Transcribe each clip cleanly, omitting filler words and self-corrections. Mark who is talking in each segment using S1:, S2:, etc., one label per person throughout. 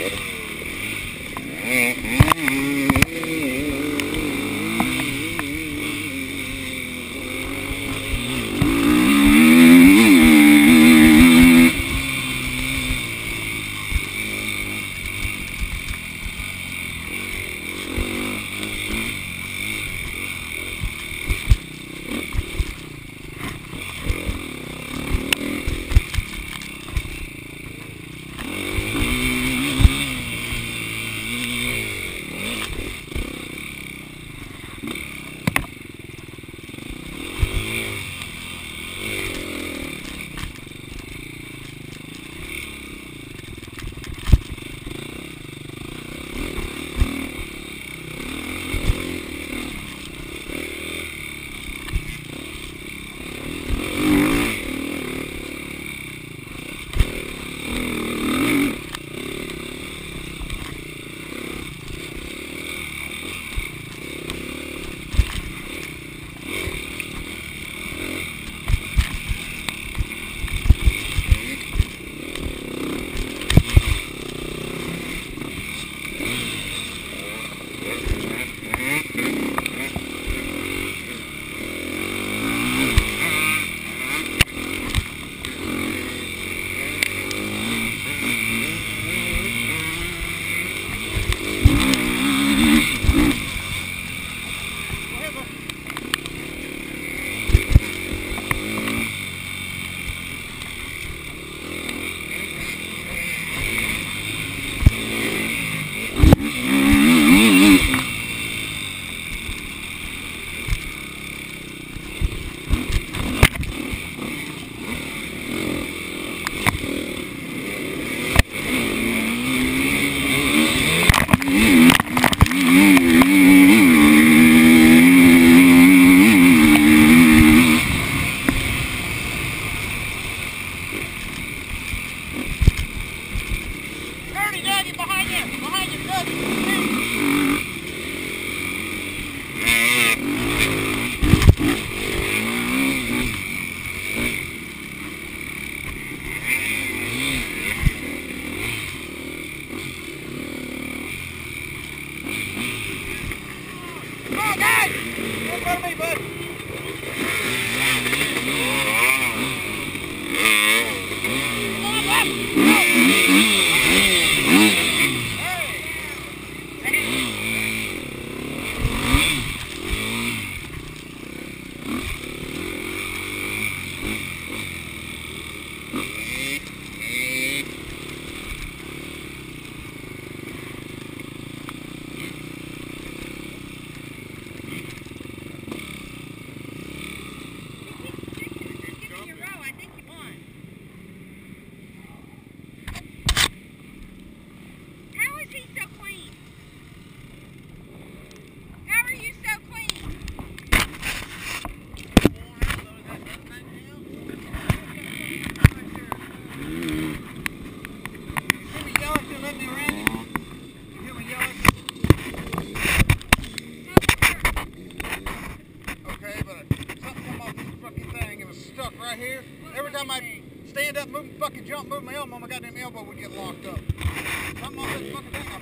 S1: Stand up, move, fucking jump, move my elbow, my goddamn elbow would get locked up. Something off this fucking thing, I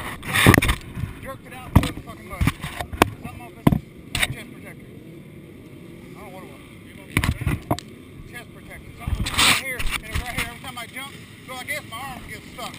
S1: finally jerked it out through the fucking mud. Something off this chest protector. I don't know what it was. Chest protector. Something was right here, and it was right here every time I jumped, so I guess my arm gets stuck.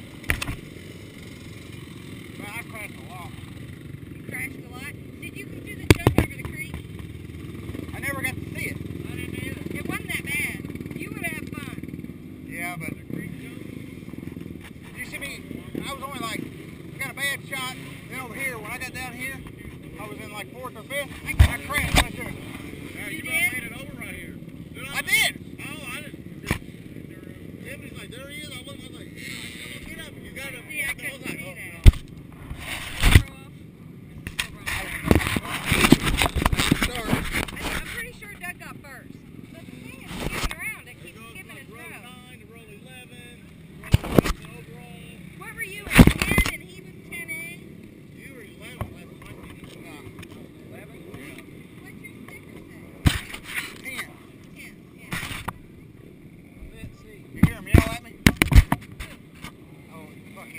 S1: Man, I crashed a lot.
S2: You crashed a lot? Did you do the jump over the creek?
S1: I never got to see it.
S2: I didn't either. It wasn't that bad. You would have fun.
S1: Yeah, but did you see me? I was only like, got a bad shot. Then over here, when I got down here, I was in like 4th or 5th. I crashed right there.
S3: Yeah,
S2: You
S3: you
S2: did?
S3: made it over right here.
S1: I did.
S3: Oh, I didn't. Tiffany's like, there he is. I looked, I was like, come on, get up. You got him.
S2: See, I couldn't
S3: was like,
S2: see
S3: oh,
S2: that. I'm pretty sure Doug got first. But the thing is skipping around. It keeps skipping its
S3: roll
S2: row.
S3: 9 to roll 11, roll 11 overall.
S2: What were you at 10 and he was 10A?
S3: You were 11, 11.
S2: What's your sticker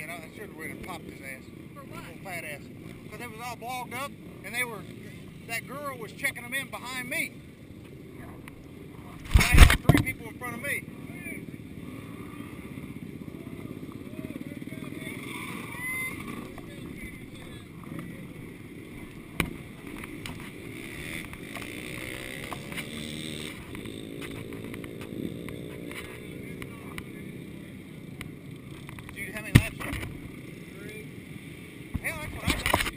S1: and I should have went and popped his ass.
S2: For what?
S1: Little fat ass. Because it was all blogged up, and that girl was checking them in behind me. I had 3 people in front of me. Dude, how many laps you did? 3. Hell, that's what I done.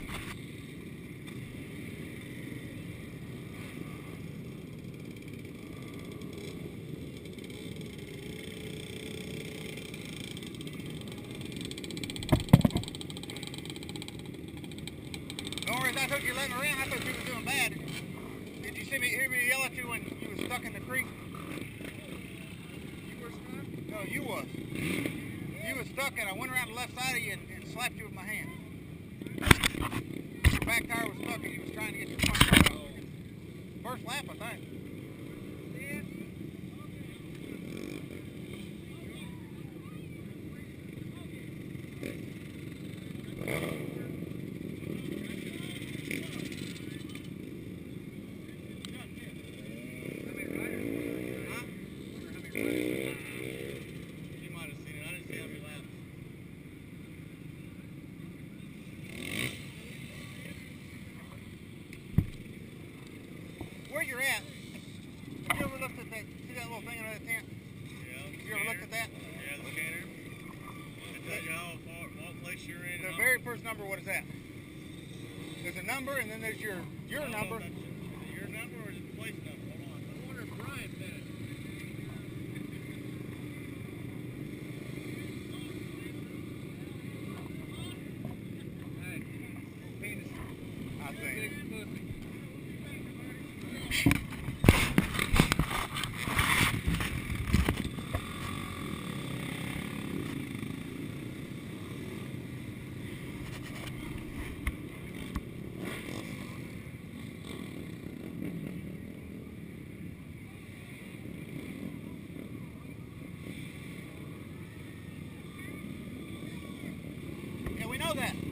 S1: The only reason I took you letting around, I thought you was doing bad. Did you hear me yell at you when you was stuck in the creek? You were stuck? No, you was. You was stuck, and I went around the left side of you and slapped you with my hand. Your back tire was stuck, and you was trying to get your front tire out. First lap, I think.
S3: You might have seen it. I didn't see how many laps.
S1: Where you're at, have you ever looked at that, see that little thing under the tent?
S3: Yeah.
S1: You ever looked at that?
S3: Yeah, the scanner. It tells you how far, what place you're in.
S1: The very first number, what is that? There's a number, and then there's your number.
S3: Is it your number or is it the place number? Hold on. I wonder if Brian said it.
S1: I think. Yeah, we know that.